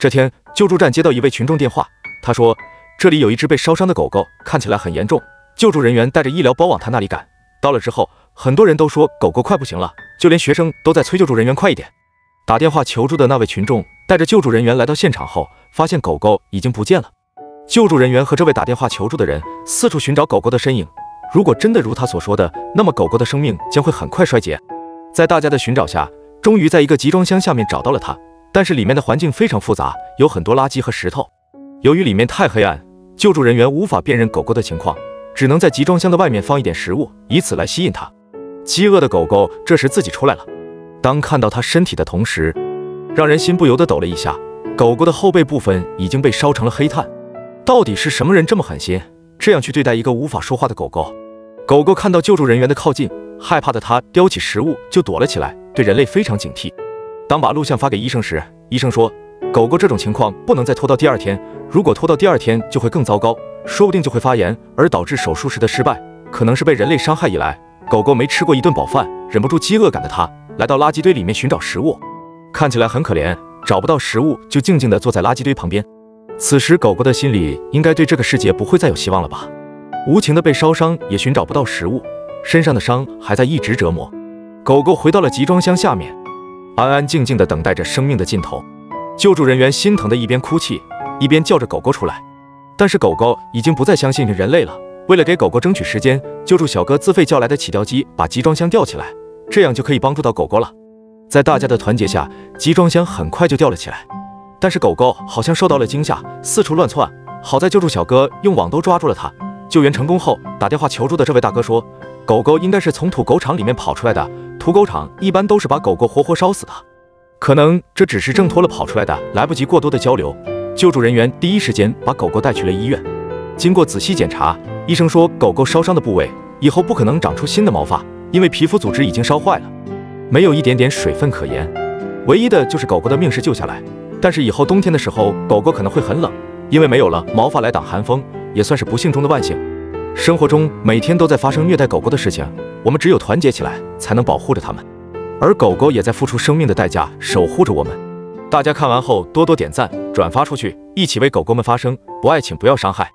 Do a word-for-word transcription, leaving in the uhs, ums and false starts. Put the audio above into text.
这天，救助站接到一位群众电话，他说这里有一只被烧伤的狗狗，看起来很严重。救助人员带着医疗包往他那里赶。到了之后，很多人都说狗狗快不行了，就连学生都在催救助人员快一点。打电话求助的那位群众带着救助人员来到现场后，发现狗狗已经不见了。救助人员和这位打电话求助的人四处寻找狗狗的身影。如果真的如他所说的，那么狗狗的生命将会很快衰竭。在大家的寻找下，终于在一个集装箱下面找到了它，但是里面的环境非常复杂，有很多垃圾和石头。由于里面太黑暗，救助人员无法辨认狗狗的情况，只能在集装箱的外面放一点食物，以此来吸引它。饥饿的狗狗这时自己出来了，当看到它身体的同时，让人心不由得抖了一下。狗狗的后背部分已经被烧成了黑炭。到底是什么人这么狠心，这样去对待一个无法说话的狗狗？狗狗看到救助人员的靠近，害怕的它叼起食物就躲了起来，对人类非常警惕。当把录像发给医生时，医生说狗狗这种情况不能再拖到第二天，如果拖到第二天就会更糟糕，说不定就会发炎，而导致手术时的失败。可能是被人类伤害以来，狗狗没吃过一顿饱饭，忍不住饥饿感的它来到垃圾堆里面寻找食物，看起来很可怜，找不到食物就静静地坐在垃圾堆旁边。此时狗狗的心里应该对这个世界不会再有希望了吧？无情的被烧伤，也寻找不到食物，身上的伤还在一直折磨。狗狗回到了集装箱下面，安安静静地等待着生命的尽头。救助人员心疼的一边哭泣，一边叫着狗狗出来。但是狗狗已经不再相信人类了。为了给狗狗争取时间，救助小哥自费叫来的起吊机把集装箱吊起来，这样就可以帮助到狗狗了。在大家的团结下，集装箱很快就吊了起来。但是狗狗好像受到了惊吓，四处乱窜。好在救助小哥用网兜抓住了它。救援成功后，打电话求助的这位大哥说，狗狗应该是从土狗场里面跑出来的，土狗场一般都是把狗狗活活烧死的，可能这只是挣脱了跑出来的，来不及过多的交流。救助人员第一时间把狗狗带去了医院。经过仔细检查，医生说狗狗烧伤的部位以后不可能长出新的毛发，因为皮肤组织已经烧坏了，没有一点点水分可言。唯一的就是狗狗的命是救下来，但是以后冬天的时候狗狗可能会很冷，因为没有了毛发来挡寒风，也算是不幸中的万幸。生活中每天都在发生虐待狗狗的事情，我们只有团结起来才能保护着它们，而狗狗也在付出生命的代价守护着我们。大家看完后多多点赞转发出去，一起为狗狗们发声，不爱请不要伤害。